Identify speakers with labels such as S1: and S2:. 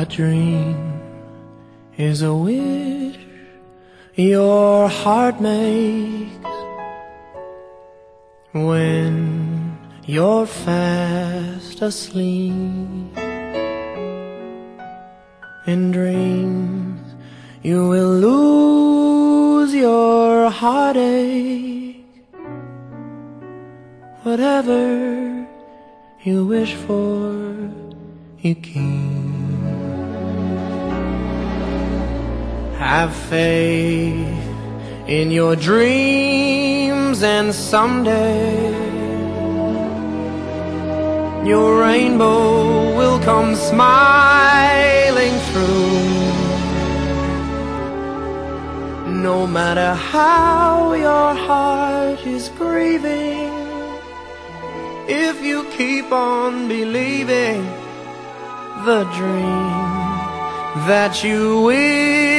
S1: dream is a wish your heart makes when you're fast asleep. In dreams you will lose your heartache. Whatever you wish for, you keep. Have faith in your dreams, and someday your rainbow will come smiling through. No matter how your heart is grieving, if you keep on believing, the dream that you will